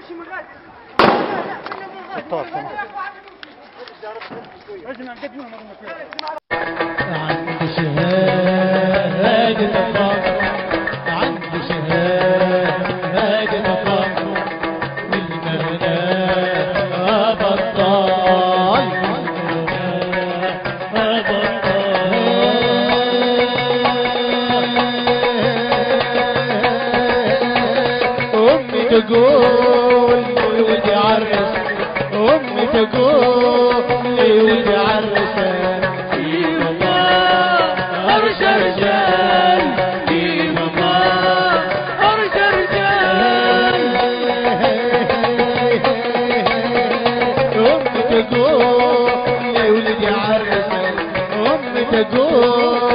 عندي شهادة فقر، عندي شهادة فقر، والمهنة بطال، أمي تقول لي ودي عرس، أمي تقول لي ودي عرس، رجال في ماما أرجى رجال. أمي تقول يا ولدي عرس، أمي تقول